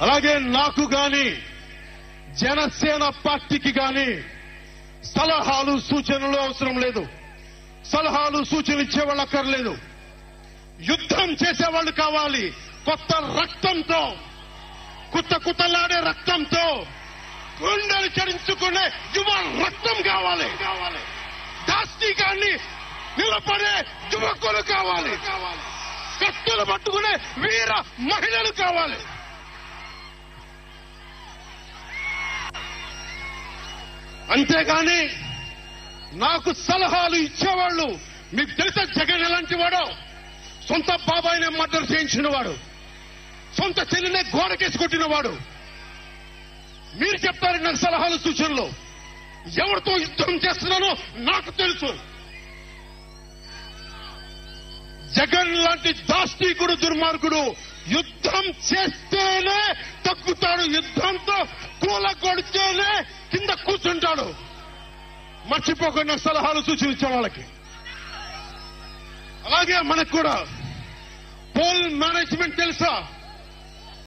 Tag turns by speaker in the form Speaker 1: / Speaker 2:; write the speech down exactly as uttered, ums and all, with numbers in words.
Speaker 1: అలాగే నాకు గాని జనసేన పార్టీకి గాని సలహాలు సూచనలు అవసరం లేదు. సలహాలు సూచనలు ఇచ్చేవాళ్ళు అక్కర్లేదు. యుద్ధం చేసేవాళ్ళు కావాలి. కొత్త రక్తంతో, కుత్త కుత్తలాడే రక్తంతో, గుండెలు చరించుకునే యువ రక్తం కావాలి. దాష్టీకాన్ని నిలబడే యువకులు కావాలి. కత్తులు పట్టుకునే వీర మహిళలు కావాలి. అంతేగాని నాకు సలహాలు ఇచ్చేవాళ్ళు, మీకు తెలిసే జగన్ ఎలాంటి వాడో, సొంత బాబాయినే మర్డర్ చేయించిన వాడు, సొంత చెల్లినే గోడకేసి కొట్టిన వాడు. మీరు చెప్తారు నాకు సలహాలు సూచనలు. ఎవరితో యుద్ధం చేస్తున్నానో నాకు తెలుసు. జగన్ లాంటి దాష్టీకుడు, దుర్మార్గుడు యుద్ధం చేస్తేనే తగ్గుతాడు. యుద్ధంతో కూలగొడితేనే కింద కూర్చుంటాడు. మర్చిపోకుండా సలహాలు సూచనలు ఇచ్చే వాళ్ళకి. అలాగే మనకు కూడా పోల్ మేనేజ్మెంట్ తెలుసా?